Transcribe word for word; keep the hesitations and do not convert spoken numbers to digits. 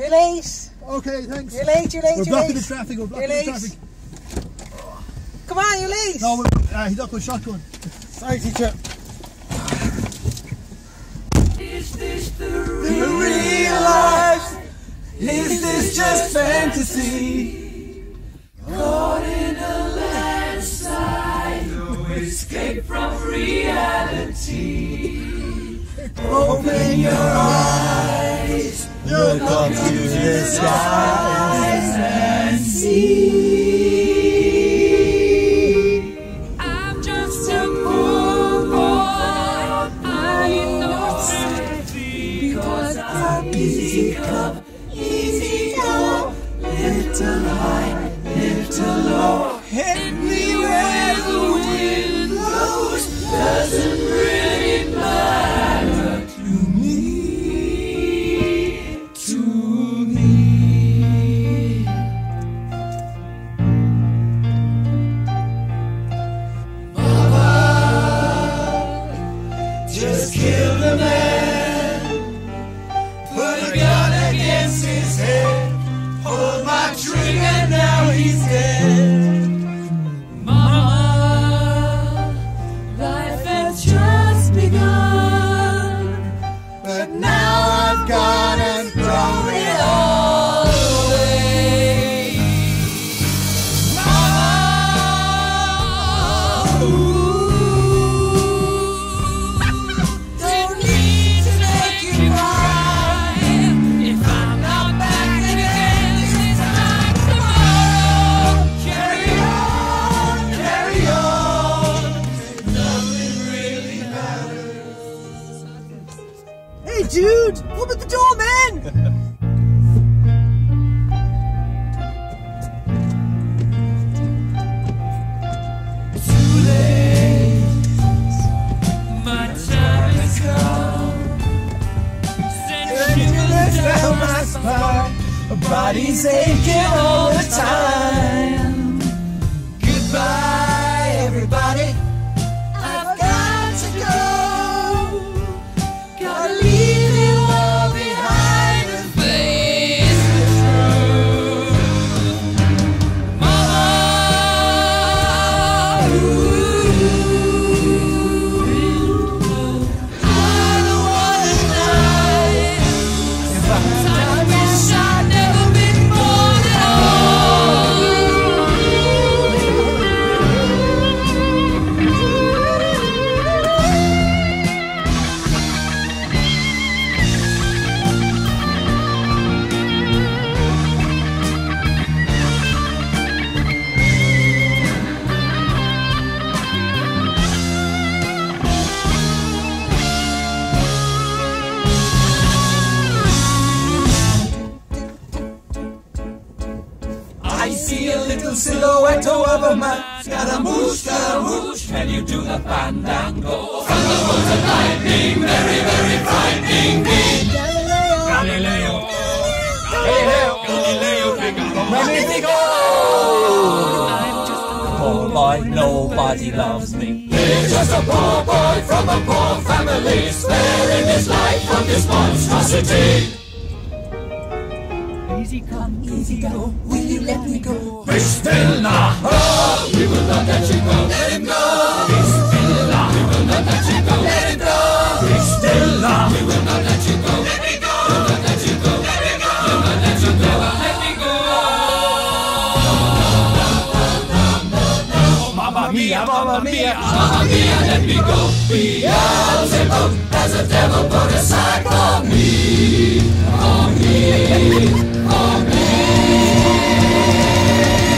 You're late. Okay, thanks. You're late, you're late, We're you're blocking late. the traffic, we're blocking You're the late. traffic. Come on, you're late. No, we're, uh, he's not with shotgun. Sorry, teacher. Is this the real life? Is this just fantasy? Caught in a landslide, no escape from reality. Open your eyes, look up to the skies and see. I'm just a poor boy, I know sympathy, because I'm easy come, easy go, little high, little low. Anywhere the wind blows doesn't really matter to me, to me. Mama, just kill the man, put a gun against his head, pulled my trigger, now he's dead. Mama, life has just begun, but now I've gone and thrown it all away. Mama, ooh, don't need to make you cry. If I'm not back again this time tomorrow, carry on, carry on. Nothing really matters. Hey, dude, open the door, man. Too late, my time has come. Send shivers down my spine, my body's aching all the time. Goodbye, everybody, I've got to go. Gotta leave it all behind and face the truth. Mama, ooh, I don't wanna die. If I wish I'd never been born at I see a little silhouette over my Scaramouche, Scaramouche, can you do the fandango? Thunderbolts and lightning, very, very frightening me. Galileo, Galileo, Galileo, Magnifico. I'm just a poor boy, nobody loves me. He's just a poor boy from a poor family, sparing his life from this monstrosity. Easy come, easy go, will you let me go? Be still now, oh, we will not let you go. Let him go. Be still now, we will not let you go. Let him go. Be still now, we will not let you go. Let me go. We'll not let you go. Let me go. We'll not let you go. Let me go. Oh, Mamma mia, Mamma mia, Mamma mia, let me go. Beelzebub has a devil put aside for me, for me. For me.